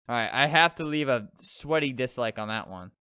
All right, I have to leave a sweaty dislike on that one.